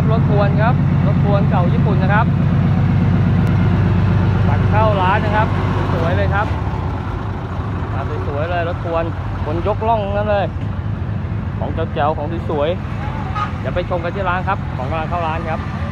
รถทวนครับรถทวนเก่าญี่ปุ่นนะครับบัตรเข้าร้านนะครับสวยเลยครับสวยเลยรถทวนคนยกล่องนั่นเลยของเจ๋วๆของสวยๆเดี๋ยวไปชมกันที่ร้านครับของกำลังเข้าร้านครับ